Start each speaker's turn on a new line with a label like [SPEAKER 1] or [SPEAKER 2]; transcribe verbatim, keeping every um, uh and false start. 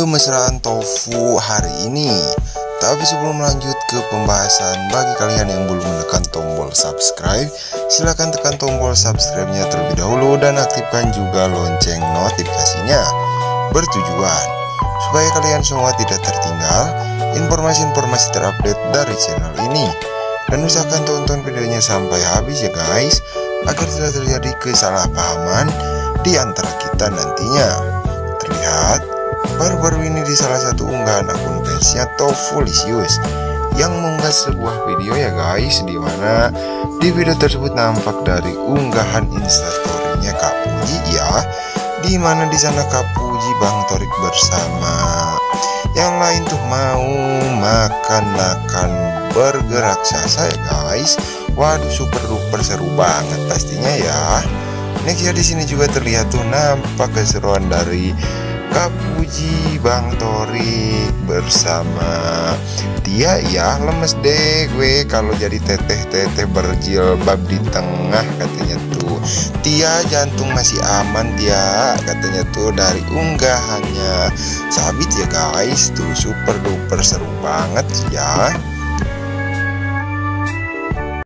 [SPEAKER 1] kemesraan Tofu hari ini. Tapi sebelum lanjut ke pembahasan, bagi kalian yang belum menekan tombol subscribe, silahkan tekan tombol subscribe-nya terlebih dahulu dan aktifkan juga lonceng notifikasinya, bertujuan supaya kalian semua tidak tertinggal informasi-informasi terupdate dari channel ini. Dan usahakan tonton videonya sampai habis ya guys, agar tidak terjadi kesalahpahaman di antara kita nantinya. Terlihat baru-baru ini di salah satu unggahan akun fansnya Tofulisius yang mengunggah sebuah video ya guys, di mana di video tersebut nampak dari unggahan instastorynya Kak Puji ya, di mana di sana Kak Puji, Bang Torik bersama yang lain tuh mau makan-makan burger raksasa ya guys. Waduh, super duper seru banget pastinya ya. Next ya, di sini juga terlihat tuh nampak keseruan dari Kak Puji, Bang Torik bersama dia ya. Lemes deh gue kalau jadi teteh-teteh berjilbab di tengah katanya tuh. Tia jantung masih aman dia katanya tuh dari unggahannya. Sabit ya guys, tuh super duper seru banget ya.